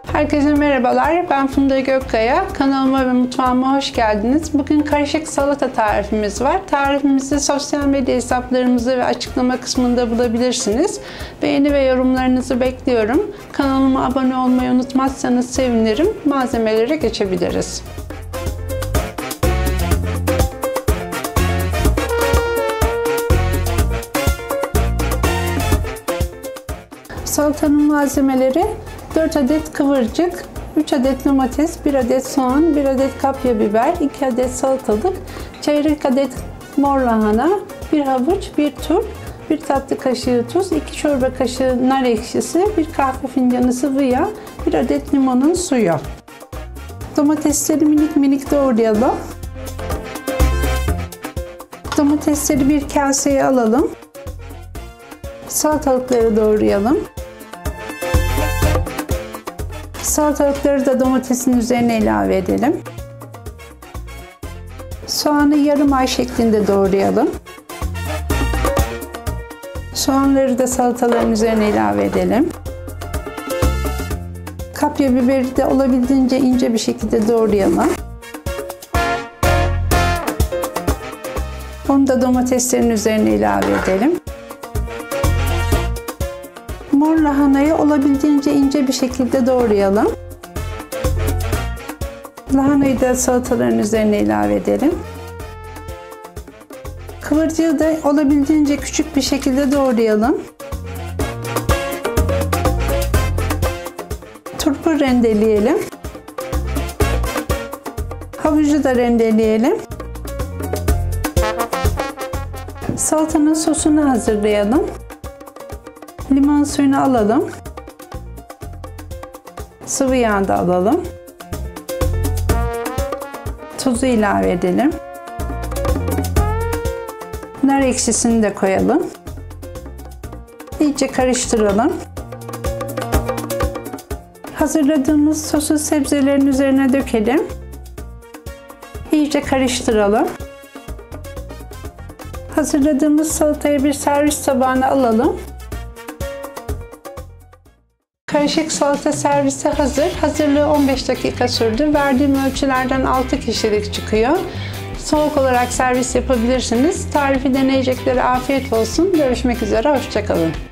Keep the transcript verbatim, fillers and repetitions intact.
Herkese merhabalar, ben Funda Gökkaya. Kanalıma ve mutfağıma hoş geldiniz. Bugün karışık salata tarifimiz var. Tarifimizi sosyal medya hesaplarımızı ve açıklama kısmında bulabilirsiniz. Beğeni ve yorumlarınızı bekliyorum. Kanalıma abone olmayı unutmazsanız sevinirim. Malzemelere geçebiliriz. Salatanın malzemeleri: dört adet kıvırcık, üç adet domates, bir adet soğan, bir adet kapya biber, iki adet salatalık, çeyrek adet mor lahana, bir havuç, bir turp, bir tatlı kaşığı tuz, iki çorba kaşığı nar ekşisi, bir kahve fincanı sıvı yağ, bir adet limonun suyu. Domatesleri minik minik doğrayalım. Domatesleri bir kaseye alalım. Salatalıkları doğrayalım. Salatalıkları da domatesin üzerine ilave edelim. Soğanı yarım ay şeklinde doğrayalım. Soğanları da salataların üzerine ilave edelim. Kapya biberi de olabildiğince ince bir şekilde doğrayalım. Onu da domateslerin üzerine ilave edelim. Mor lahanayı olabildiğince ince bir şekilde doğrayalım. Lahanayı da salataların üzerine ilave edelim. Kıvırcığı da olabildiğince küçük bir şekilde doğrayalım. Turpu rendeleyelim. Havucu da rendeleyelim. Salatanın sosunu hazırlayalım. Limon suyunu alalım. Sıvı yağ da alalım. Tuzu ilave edelim. Nar ekşisini de koyalım. İyice karıştıralım. Hazırladığımız sosu sebzelerin üzerine dökelim. İyice karıştıralım. Hazırladığımız salatayı bir servis tabağına alalım. Karışık salata servisi hazır. Hazırlığı on beş dakika sürdü. Verdiğim ölçülerden altı kişilik çıkıyor. Soğuk olarak servis yapabilirsiniz. Tarifi deneyeceklere afiyet olsun. Görüşmek üzere. Hoşça kalın.